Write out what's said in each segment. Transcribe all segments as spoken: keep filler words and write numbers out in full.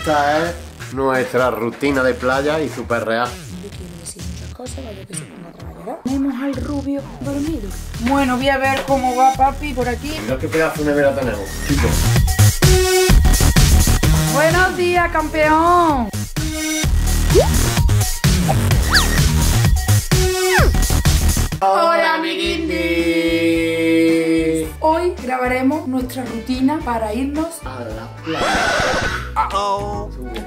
Esta es nuestra rutina de playa y súper real. No quiero decir muchas cosas, vaya que se ponga a trabajar. Tenemos al rubio dormido. Bueno, voy a ver cómo va papi por aquí. Mira qué pedazo de nevera tenemos, chicos. Buenos días, campeón. Hola, amiguindis. Hoy grabaremos nuestra rutina para irnos a la playa. Oh.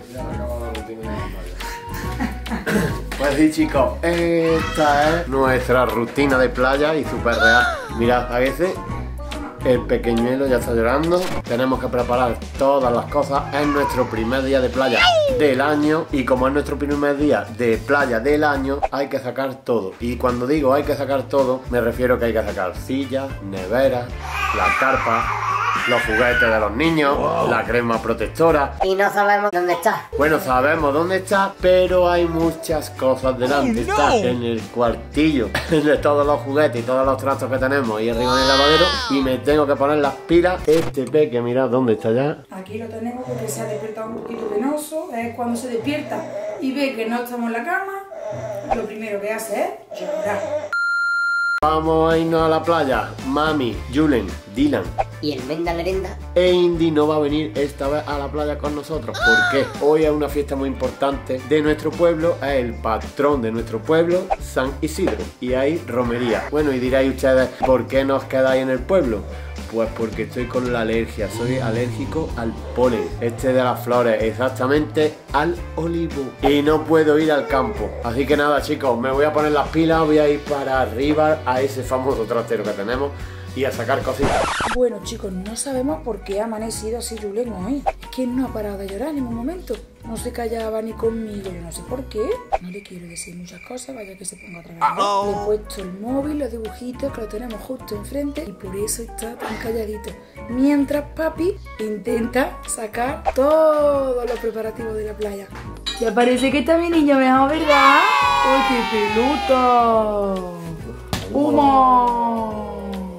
Pues sí, chicos, esta es nuestra rutina de playa y súper real. Mirad, a veces el pequeñuelo ya está llorando. Tenemos que preparar todas las cosas. Es nuestro primer día de playa del año. Y como es nuestro primer día de playa del año, hay que sacar todo. Y cuando digo hay que sacar todo, me refiero que hay que sacar sillas, neveras, las carpas, los juguetes de los niños, wow, la crema protectora. Y no sabemos dónde está. Bueno, sabemos dónde está, pero hay muchas cosas delante. Oh, no. Está en el cuartillo de todos los juguetes y todos los trastos que tenemos ahí arriba en el lavadero. Y me tengo que poner las pilas. Este peque, mirad dónde está ya. Aquí lo tenemos porque se ha despertado un poquito penoso. Es cuando se despierta y ve que no estamos en la cama, lo primero que hace es llorar. Vamos a irnos a la playa. Mami, Julen, Dylan y el Menda Lerenda e Indy no va a venir esta vez a la playa con nosotros. ¿Por qué? Hoy es una fiesta muy importante de nuestro pueblo. Es el patrón de nuestro pueblo, San Isidro. Y hay romería. Bueno, y diréis ustedes, ¿por qué no os quedáis en el pueblo? Pues porque estoy con la alergia, soy alérgico al polen, este de las flores, exactamente al olivo. Y no puedo ir al campo. Así que nada, chicos, me voy a poner las pilas, voy a ir para arriba a ese famoso trastero que tenemos y a sacar cositas. Bueno, chicos, no sabemos por qué ha amanecido así Julen hoy. Es que no ha parado de llorar en ningún momento. No se callaba ni conmigo, yo no sé por qué. No le quiero decir muchas cosas, vaya que se ponga a trabajar. Le he puesto el móvil, los dibujitos, que lo tenemos justo enfrente, y por eso está tan calladito. Mientras papi intenta sacar todos los preparativos de la playa. Ya parece que está mi niño mejor, ¿verdad? ¡Uy, qué peludo! ¡Humo!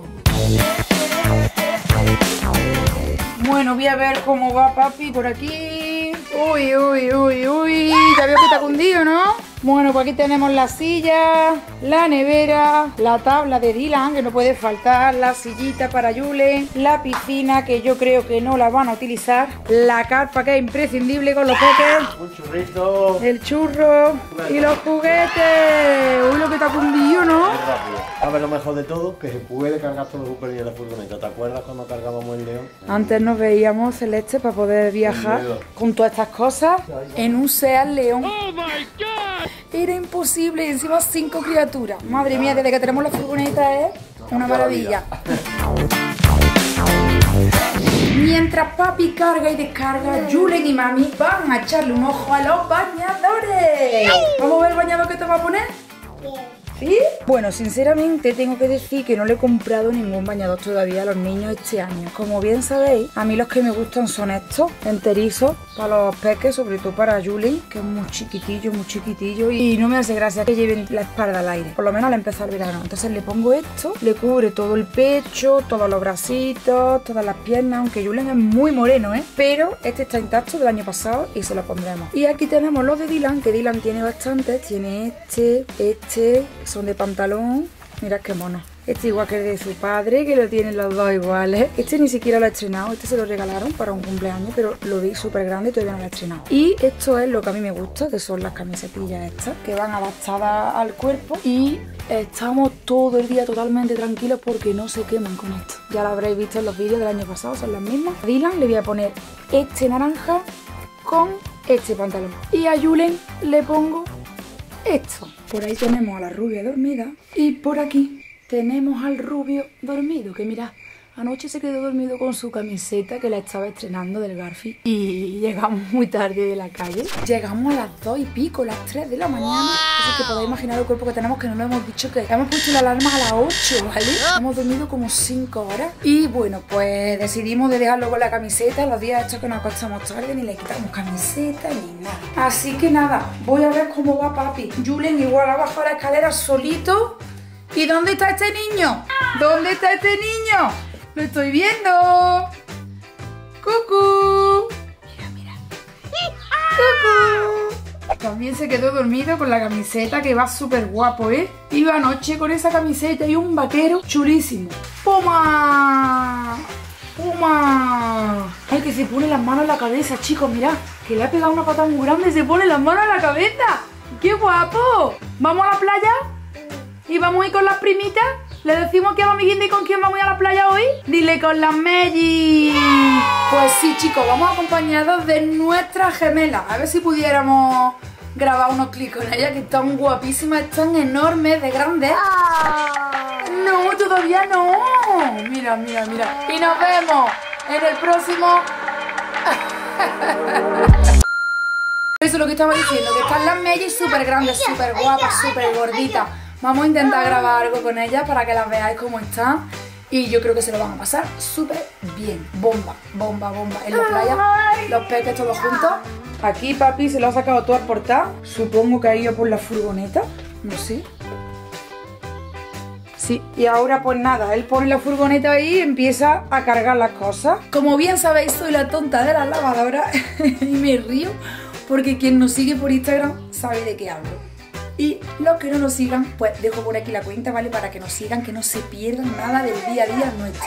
Bueno, voy a ver cómo va papi por aquí. Uy, uy, uy, uy. Ya veo que está cundido, ¿no? Bueno, pues aquí tenemos la silla, la nevera, la tabla de Dylan, que no puede faltar, la sillita para Julen, la piscina, que yo creo que no la van a utilizar, la carpa, que es imprescindible con los peques, un churrito, el churro y los juguetes. Uy, lo que está cundido, ¿no? Es rápido. A ver, lo mejor de todo, que se puede cargar todo el bucle en la furgoneta. ¿Te acuerdas cuando cargábamos el León? Antes nos veíamos, Celeste, para poder viajar con todas estas cosas en un Seat León. ¡Oh, my God! Era imposible, y encima cinco criaturas. Madre mía, desde que tenemos la furgoneta es una maravilla. Mientras papi carga y descarga, Julen y mami van a echarle un ojo a los bañadores. ¿Vamos a ver el bañador que te va a poner? ¿Sí? Bueno, sinceramente tengo que decir que no le he comprado ningún bañador todavía a los niños este año. Como bien sabéis, a mí los que me gustan son estos, enterizos, para los peques, sobre todo para Julen, que es muy chiquitillo, muy chiquitillo, y no me hace gracia que lleven la espalda al aire, por lo menos al empezar el verano. Entonces le pongo esto, le cubre todo el pecho, todos los bracitos, todas las piernas, aunque Julen es muy moreno, ¿eh? Pero este está intacto del año pasado y se lo pondremos. Y aquí tenemos los de Dylan, que Dylan tiene bastantes, tiene este, este, son de pantalón, mirad qué mono. Este igual que el de su padre, que lo tienen los dos iguales. Este ni siquiera lo he estrenado, este se lo regalaron para un cumpleaños, pero lo vi súper grande y todavía no lo he estrenado. Y esto es lo que a mí me gusta, que son las camisetillas estas, que van adaptadas al cuerpo. Y estamos todo el día totalmente tranquilos porque no se queman con esto. Ya lo habréis visto en los vídeos del año pasado, son las mismas. A Dylan le voy a poner este naranja con este pantalón. Y a Julen le pongo esto. Por ahí tenemos a la rubia dormida y por aquí tenemos al rubio dormido, que mirad, anoche se quedó dormido con su camiseta que la estaba estrenando del Garfi y llegamos muy tarde de la calle. Llegamos a las dos y pico, las tres de la mañana. Así que podéis imaginar el cuerpo que tenemos, que no nos hemos dicho que hemos puesto la alarma a las ocho, ¿vale? Hemos dormido como cinco horas y bueno, pues decidimos de dejarlo con la camiseta. Los días estos que nos acostamos tarde ni le quitamos camiseta ni nada. Así que nada, voy a ver cómo va papi. Julen igual ha bajado la escalera solito. ¿Y dónde está este niño? ¿Dónde está este niño? ¡Lo estoy viendo! ¡Cucú! Mira, mira. También se quedó dormido con la camiseta, que va súper guapo, ¿eh? Iba anoche con esa camiseta y un vaquero chulísimo. ¡Puma! ¡Puma! Ay, que se pone las manos en la cabeza, chicos, mirad. Que le ha pegado una patada muy grande y se pone las manos en la cabeza. ¡Qué guapo! ¿Vamos a la playa? ¿Y vamos a ir con las primitas? ¿Le decimos que vamos a ir y con quién vamos a ir a la playa hoy? Dile con las Melli. Pues sí, chicos, vamos acompañados de nuestras gemelas. A ver si pudiéramos grabar unos clics con ellas, que están guapísimas, están enormes, de grandes. No, todavía no. Mira, mira, mira. Y nos vemos en el próximo... Eso es lo que estaba diciendo, que están las Melli súper grandes, súper guapas, súper gorditas. Vamos a intentar grabar algo con ellas para que las veáis cómo están. Y yo creo que se lo van a pasar súper bien. Bomba, bomba, bomba. En la playa, los peques todos juntos. Aquí papi se lo ha sacado todo al portal. Supongo que ha ido por la furgoneta. No sé. Sí, y ahora pues nada, él pone la furgoneta ahí y empieza a cargar las cosas. Como bien sabéis, soy la tonta de las lavadoras y me río porque quien nos sigue por Instagram sabe de qué hablo. Y los que no nos sigan, pues dejo por aquí la cuenta, ¿vale? Para que nos sigan, que no se pierdan nada del día a día nuestro.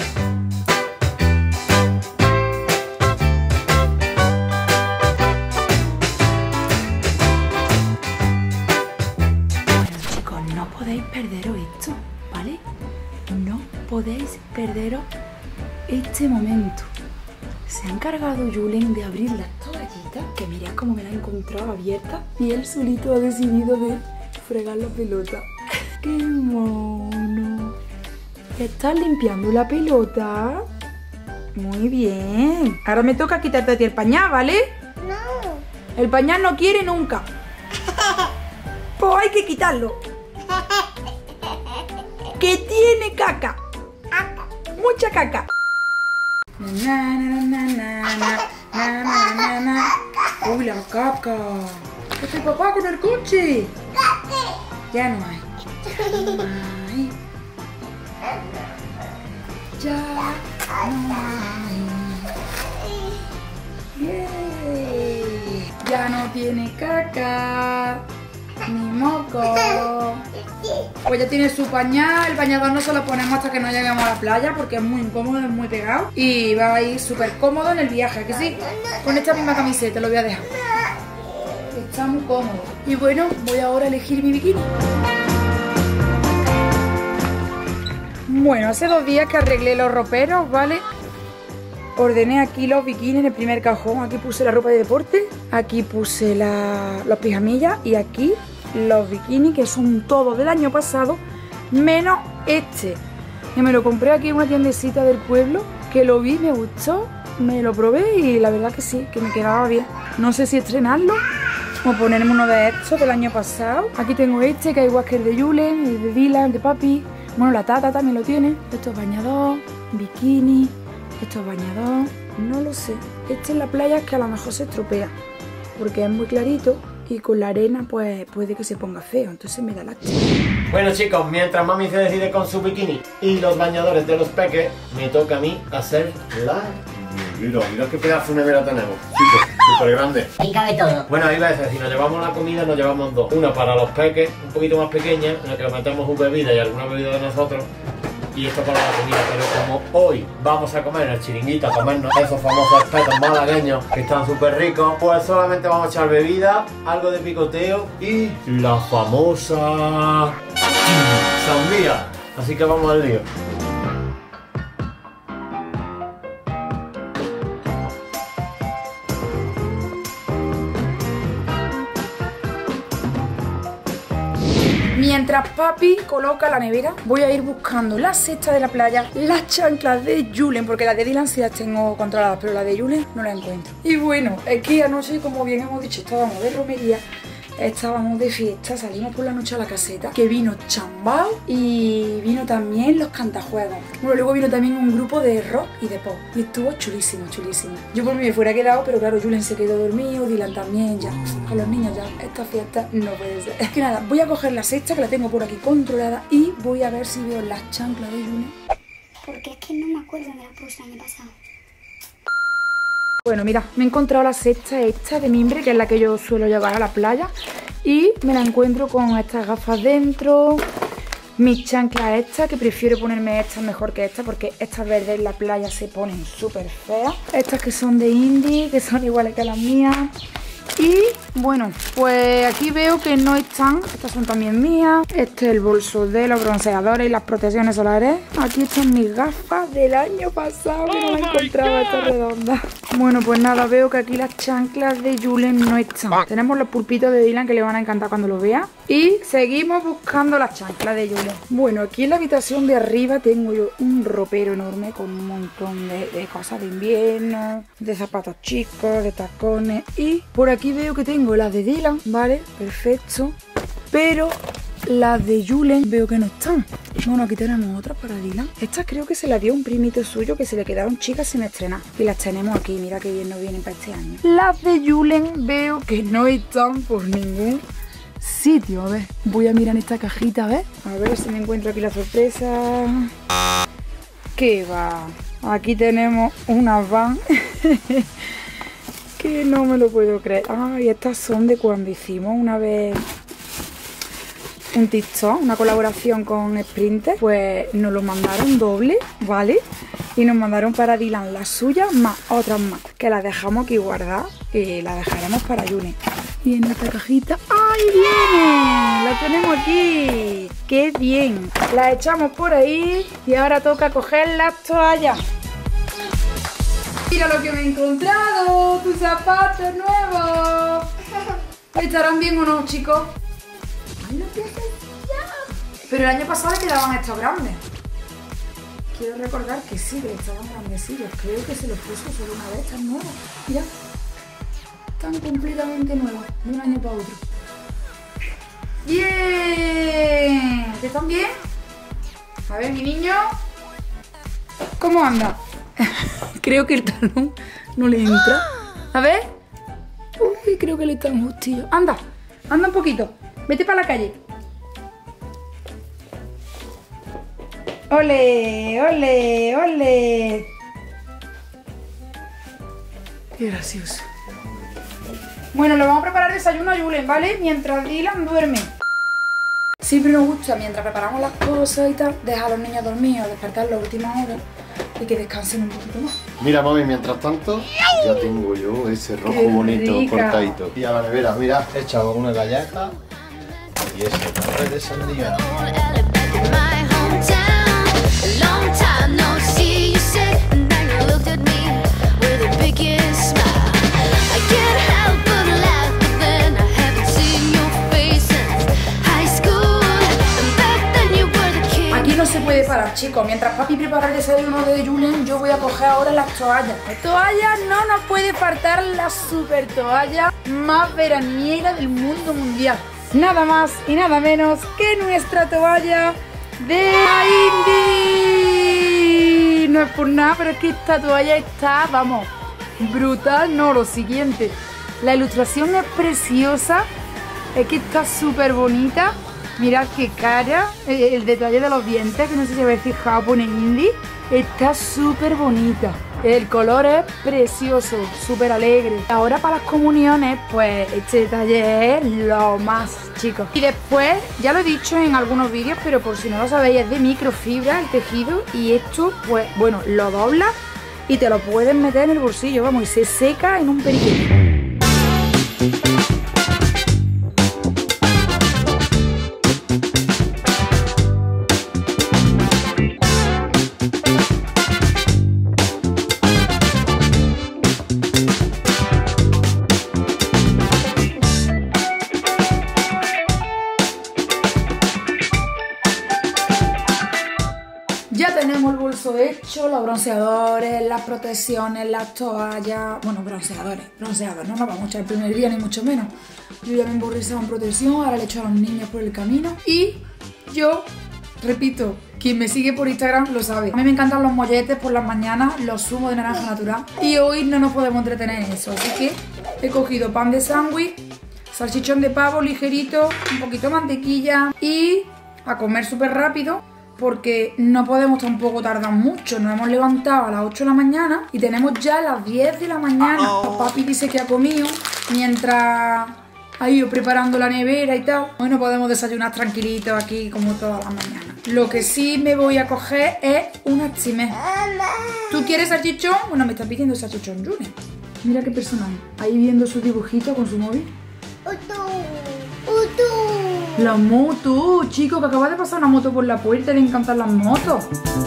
Bueno, chicos, no podéis perderos esto, ¿vale? No podéis perderos este momento. Se ha encargado Julen de abrir las toallitas, que mirad cómo me la he encontrado abierta, y él solito ha decidido de fregar la pelota. ¡Qué mono! ¿Estás limpiando la pelota? Muy bien. Ahora me toca quitarte a ti el pañal, ¿vale? No. El pañal no quiere nunca. Pues hay que quitarlo. Que tiene caca. Mucha caca. Na, na, na, na, na, na, na, na, na. ¡Uy, la caca! ¡Este papá con el coche! Ya no hay. Ya no hay. Ya no hay. Yay. Ya no tiene caca. Ni moco. Pues ya tiene su pañal. El bañador no se lo ponemos hasta que no lleguemos a la playa porque es muy incómodo, es muy pegado. Y va a ir súper cómodo en el viaje, ¿que sí? Con esta misma camiseta lo voy a dejar. Está muy cómodo. Y bueno, voy ahora a elegir mi bikini. Bueno, hace dos días que arreglé los roperos, ¿vale? Ordené aquí los bikinis en el primer cajón. Aquí puse la ropa de deporte, aquí puse la, los pijamillas y aquí los bikinis, que son todos del año pasado, menos este, que me lo compré aquí en una tiendecita del pueblo, que lo vi, me gustó, me lo probé y la verdad que sí, que me quedaba bien. No sé si estrenarlo o ponerme uno de estos del año pasado. Aquí tengo este, que es igual que el de Julen, el de Dylan, el de papi. Bueno, la Tata también lo tiene. Esto es bañador, bikini, esto es bañador, no lo sé. Este en la playa es que a lo mejor se estropea, porque es muy clarito. Y con la arena pues puede que se ponga feo, entonces me da lástima. Bueno chicos, mientras mami se decide con su bikini y los bañadores de los peques, me toca a mí hacer la... Mira, mira qué pedazo de nevera tenemos. Súper, súper grande. Ahí cabe todo. Bueno, hay veces, si nos llevamos la comida, nos llevamos dos. Una para los peques, un poquito más pequeña, en la que metemos una bebida y alguna bebida de nosotros. Y esto para la comida, pero como hoy vamos a comer en el chiringuito, a comernos esos famosos espetos malagueños que están súper ricos, pues solamente vamos a echar bebida, algo de picoteo y la famosa sandía. Así que vamos al lío. Mientras papi coloca la nevera, voy a ir buscando la cesta de la playa, las chanclas de Julen, porque las de Dylan sí las tengo controladas, pero las de Julen no las encuentro. Y bueno, es que anoche, como bien hemos dicho, estábamos de romería, estábamos de fiesta, salimos por la noche a la caseta, que vino Chambao y vino también los cantajuegos. Bueno, luego vino también un grupo de rock y de pop y estuvo chulísimo, chulísimo. Yo por mí me fuera quedado, pero claro, Julen se quedó dormido, Dylan también, ya, con los niños ya, esta fiesta no puede ser. Es que nada, voy a coger la cesta, que la tengo por aquí controlada, y voy a ver si veo las chanclas de Julen. Porque es que no me acuerdo de la puse el año pasado. Bueno, mira, me he encontrado la cesta esta de mimbre, que es la que yo suelo llevar a la playa. Y me la encuentro con estas gafas dentro. Mis chanclas estas, que prefiero ponerme estas mejor que estas, porque estas verdes en la playa se ponen súper feas. Estas que son de Indie, que son iguales que las mías. Y bueno, pues aquí veo que no están, estas son también mías. Este es el bolso de los bronceadores y las protecciones solares. Aquí están mis gafas del año pasado, que no la encontraba esta redonda. Bueno, pues nada, veo que aquí las chanclas de Julen no están. Tenemos los pulpitos de Dylan, que le van a encantar cuando lo vea. Y seguimos buscando las chanclas de Julen. Bueno, aquí en la habitación de arriba tengo yo un ropero enorme con un montón de, de cosas de invierno, de zapatos chicos, de tacones. Y por aquí veo que tengo las de Dylan, ¿vale? Perfecto. Pero las de Julen veo que no están. Bueno, aquí tenemos otras para Dylan. Estas creo que se las dio un primito suyo, que se le quedaron chicas sin estrenar. Y las tenemos aquí, mira que bien nos vienen para este año. Las de Julen veo que no están por ningún sitio. A ver, voy a mirar en esta cajita, a ver. A ver si me encuentro aquí la sorpresa. ¿Qué va? Aquí tenemos una van. Que no me lo puedo creer. Ay, estas son de cuando hicimos una vez un TikTok, una colaboración con Sprinter. Pues nos lo mandaron doble, ¿vale? Y nos mandaron para Dylan las suyas más otras más, que las dejamos aquí guardadas y las dejaremos para Julen. Y en esta cajita, ¡ay, viene! La tenemos aquí. ¡Qué bien! La echamos por ahí y ahora toca coger las toallas. Mira lo que me he encontrado, tus zapatos nuevos. ¿Estarán bien o no, chicos? Ay, lo que haces ya. Pero el año pasado le quedaban estos grandes. Quiero recordar que sí, que estaban grandecillos. Creo que se los puso solo una vez, están nuevos. Mira, están completamente nuevos, de un año para otro. ¡Bien! ¿Están bien? A ver, mi niño. ¿Cómo anda? Creo que el talón no le entra. A ver. Uy, creo que le está un justillo. Anda, anda un poquito. Vete para la calle. ¡Ole, ole, ole! Qué gracioso. Bueno, le vamos a preparar desayuno a Julen, ¿vale? Mientras Dylan duerme. Siempre nos gusta, mientras preparamos las cosas y tal, dejar a los niños dormidos, despertar las últimas horas y que descansen un poquito más. Mira, mami, mientras tanto, ya tengo yo ese rojo Qué bonito, rica. cortadito. Y a la nevera, mira, he echado una galleta y ese café de sandía. No se puede parar, chicos. Mientras papi prepara el desayuno de Julen, yo voy a coger ahora las toallas. Las toallas no nos puede faltar la super toalla más veraniega del mundo mundial. Nada más y nada menos que nuestra toalla de Indie. No es por nada, pero es que esta toalla está, vamos, brutal. No, lo siguiente. La ilustración es preciosa. Es que está súper bonita. Mirad qué cara, el, el detalle de los dientes, que no sé si habéis fijado, pone Indie. Está súper bonita. El color es precioso, súper alegre. Ahora para las comuniones, pues este detalle es lo más, chicos. Y después, ya lo he dicho en algunos vídeos, pero por si no lo sabéis, es de microfibra el tejido. Y esto, pues, bueno, lo doblas y te lo puedes meter en el bolsillo, vamos, y se seca en un periquete. Ya tenemos el bolso hecho, los bronceadores, las protecciones, las toallas. Bueno, bronceadores, bronceadores, no nos vamos a echar el primer día ni mucho menos. Yo ya me emborrizaba en protección, ahora le echo a los niños por el camino. Y yo, repito, quien me sigue por Instagram lo sabe. A mí me encantan los molletes por las mañanas, los zumos de naranja natural. Y hoy no nos podemos entretener en eso, así que he cogido pan de sándwich, salchichón de pavo ligerito, un poquito de mantequilla y a comer súper rápido. porque no podemos tampoco tardar mucho. Nos hemos levantado a las ocho de la mañana y tenemos ya las diez de la mañana. Papi dice que ha comido mientras ha ido preparando la nevera y tal. Hoy no podemos desayunar tranquilitos aquí como todas las mañanas. Lo que sí me voy a coger es una chimé. ¿Tú quieres salchichón? Bueno, me está pidiendo salchichón, June. Mira qué personaje. Ahí viendo su dibujito con su móvil. La moto, chico, que acaba de pasar una moto por la puerta. Le encantan las motos.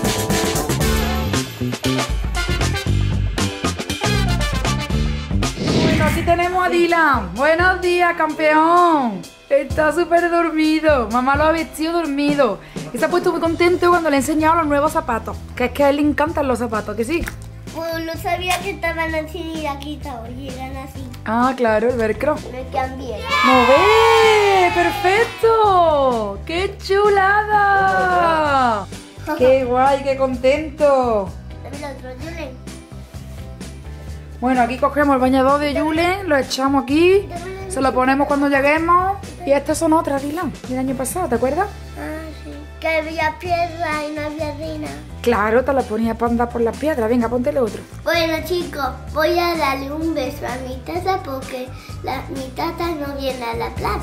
Bueno, aquí tenemos a Dylan. Buenos días, campeón. Está súper dormido. Mamá lo ha vestido dormido. Y se ha puesto muy contento cuando le he enseñado los nuevos zapatos. Que es que a él le encantan los zapatos, ¿que sí? Pues no sabía que estaban así y la quitado y eran así. Ah, claro, el velcro. Me cambié. ¡No ve! ¡Perfecto! ¡Qué chulada! ¡Qué guay, qué contento! El otro, Julen. Bueno, aquí cogemos el bañador de Julen, lo echamos aquí, se lo ponemos cuando lleguemos. Y estas son otras, Dylan, del año pasado, ¿te acuerdas? Ah, sí. Que había piedra y no había arena. Claro, te la ponía para andar por las piedras. Venga, ponte el otro. Bueno, chicos, voy a darle un beso a mi taza porque la, mi taza no viene a la playa.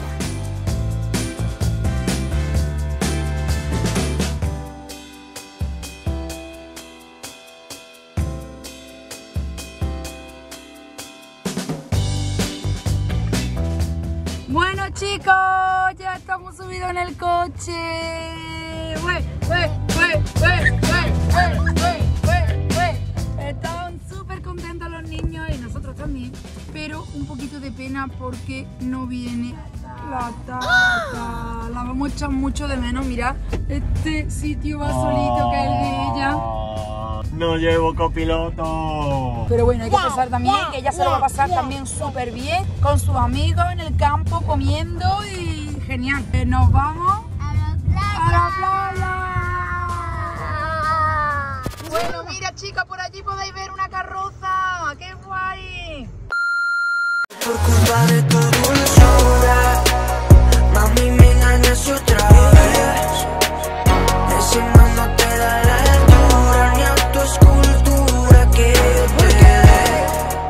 Bueno, chicos, ya estamos subidos en el coche. ¡Ué, ué, ué, ué, ué, ué, ué, ué! Estaban súper contentos los niños y nosotros también, pero un poquito de pena porque no viene la tata. La vamos a echar mucho de menos. Mira, este sitio va solito, que es el de ella. No llevo copiloto. Pero bueno, hay que pensar también que ella se lo va a pasar también súper bien con sus amigos en el campo comiendo y genial. Nos vamos A la playa. a la playa. Bueno, mira, chicas, por allí podéis ver una carroza. ¡Qué guay! Por culpa de tu dulzura, mami, me engañas otra vez. Encima no te da la altura ni a tu escultura que yo te dé.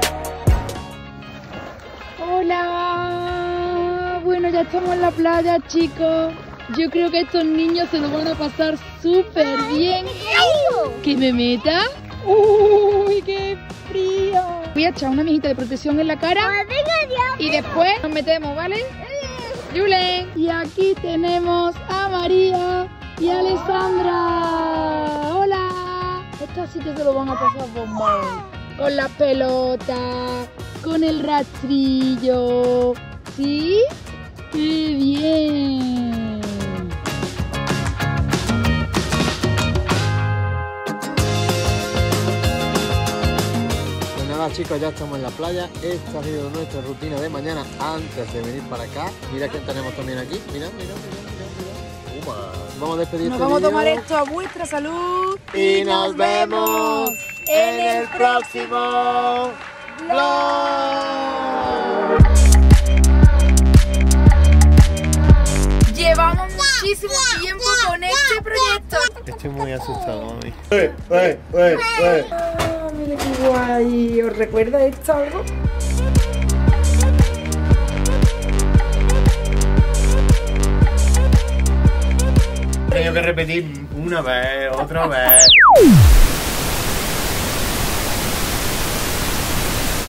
Hola. Bueno, ya estamos en la playa, chicos. Yo creo que estos niños se lo van a pasar súper bien. ¿Que me meta? ¡Uy, qué frío! Voy a echar una mijita de protección en la cara y después nos metemos, ¿vale? Julen. Y aquí tenemos a María y a Alessandra. ¡Hola! Estas sí que se lo van a pasar bomba hoy. Con la pelota, con el rastrillo. ¿Sí? ¡Qué bien! Chicos, ya estamos en la playa. Esta ha sido nuestra rutina de mañana antes de venir para acá. Mira quién tenemos también aquí. Mira, mira, mira, mira, mira. Uma. Vamos a despedir Nos este vamos a vídeo. tomar esto a vuestra salud. Y nos vemos en el próximo vlog. Llevamos muchísimo tiempo con este proyecto. Estoy muy asustado, mami. ¡Eh, eh, eh, eh! Ah, mira qué guay. ¿Os recuerda esto algo? He tenido que repetir una vez, otra vez.